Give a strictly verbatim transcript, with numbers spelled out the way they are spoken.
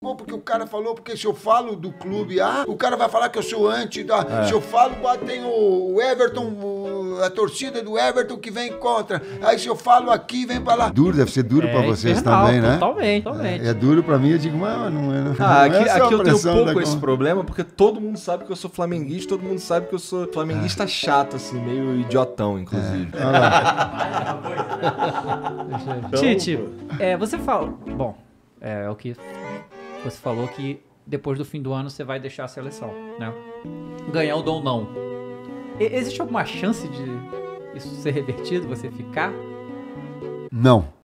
Pô, porque o cara falou, porque se eu falo do clube A, o cara vai falar que eu sou anti. Da, é. Se eu falo, tem o Everton, o, a torcida do Everton que vem contra. Aí se eu falo aqui, vem pra lá. Duro, deve ser duro é, pra vocês infernal, também, né? Totalmente, totalmente. É, é duro pra mim, eu digo, mas não é. Não, ah, não aqui, é aqui eu tenho pouco da... esse problema, porque todo mundo sabe que eu sou flamenguista, todo mundo sabe que eu sou flamenguista é. chato, assim, meio idiotão, inclusive. É. então, Tite, é, você fala... Bom, é, é o que você falou que depois do fim do ano você vai deixar a seleção, né? Ganhar ou não. E, existe alguma chance de isso ser revertido, você ficar? Não.